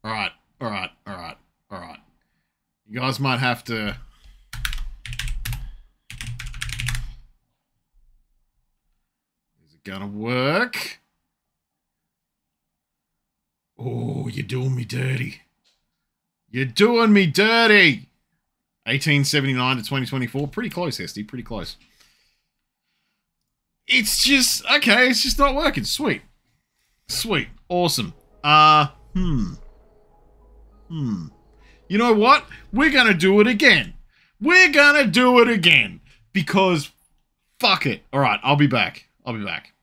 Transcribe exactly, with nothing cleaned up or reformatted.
Alright, alright, alright, alright. You guys might have to... Is it gonna work? Oh, you're doing me dirty. You're doing me dirty! eighteen seventy-nine to twenty twenty-four. Pretty close, Hesty. Pretty close. It's just... Okay, it's just not working. Sweet. Sweet. Awesome. Uh, hmm. Hmm. You know what? We're gonna do it again. We're gonna do it again. Because... Fuck it. Alright, I'll be back. I'll be back.